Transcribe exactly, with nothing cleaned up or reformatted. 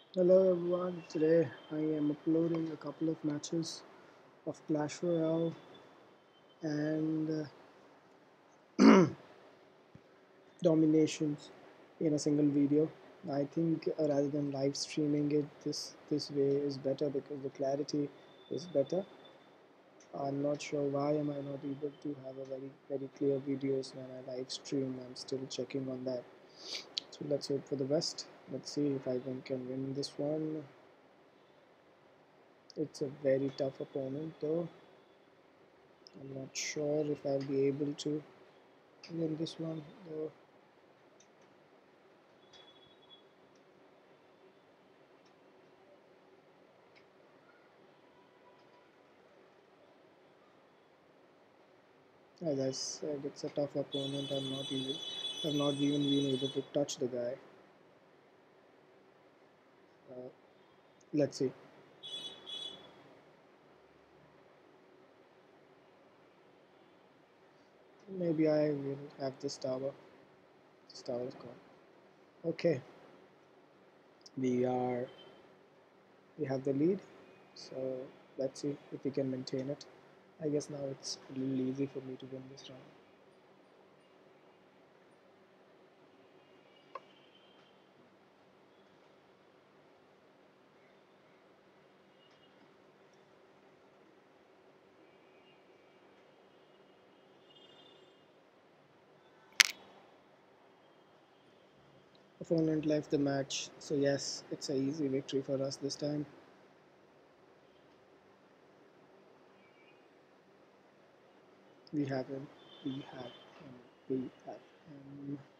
Hello everyone, today I am uploading a couple of matches of Clash Royale and uh, dominations in a single video. I think uh, rather than live streaming it, this this way is better because the clarity is better. I'm not sure why am I not able to have a very very clear videos when I live stream. I'm still checking on that. So let's hope for the best. Let's see if I can, can win this one. It's a very tough opponent though. I'm not sure if I'll be able to win this one though. As I said, it's a tough opponent. I'm not even I've not even been able to touch the guy. Uh, let's see. Maybe I will have this tower. This tower is gone. Okay, we are we have the lead. So let's see if we can maintain it. I guess now it's a little easy for me to win this round. Opponent left the match, so yes, it's an easy victory for us this time. We have him. We have him. We have him.